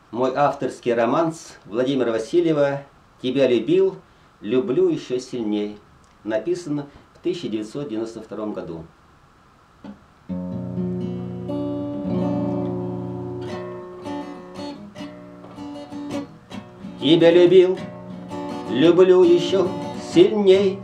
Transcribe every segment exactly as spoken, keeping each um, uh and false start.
Мой авторский романс Владимира Васильева «Тебя любил, люблю еще сильней», написан в тысяча девятьсот девяносто втором году. Тебя любил, люблю еще сильней,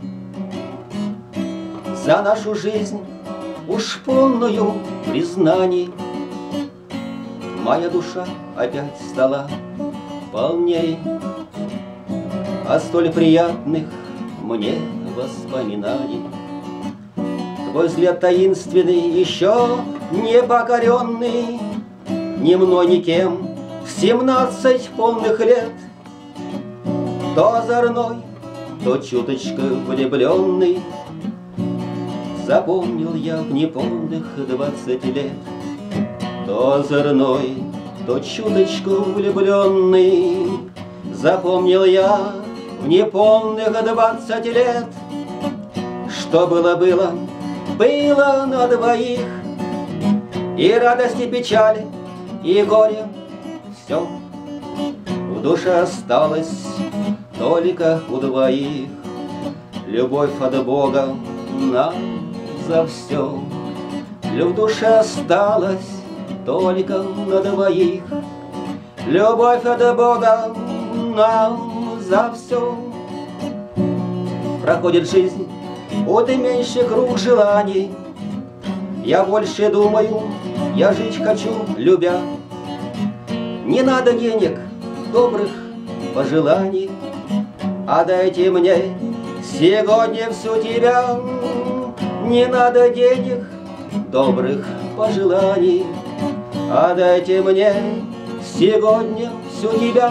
за нашу жизнь уж полную признаний. Моя душа опять стала полней от столь приятных мне воспоминаний. Твой взгляд таинственный, еще не покоренный ни мной, ни кем в семнадцать полных лет. То озорной, то чуточку влюбленный, запомнил я в неполных двадцать лет. То озорной, то чуточку влюбленный, запомнил я в неполных двадцать лет. Что было, было, было на двоих, и радость, и печаль, и горе, все в душе осталось только у двоих. Любовь от Бога нам за все, в душе осталось только на двоих. Любовь от Бога нам за все. Проходит жизнь от и меньше круг желаний. Я больше думаю, я жить хочу, любя. Не надо денег, добрых пожеланий, а дайте мне сегодня всю тебя. Не надо денег, добрых пожеланий, а дайте мне сегодня всю тебя.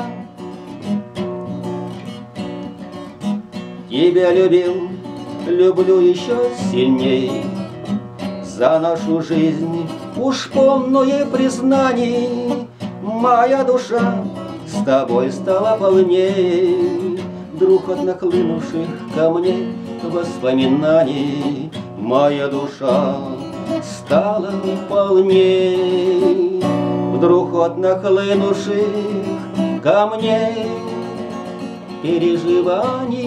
Тебя любил, люблю еще сильней, за нашу жизнь уж полное признаний. Моя душа с тобой стала полней, друг от нахлынувших ко мне воспоминаний. Моя душа стала полней, вдруг от нахлынувших ко мне переживаний.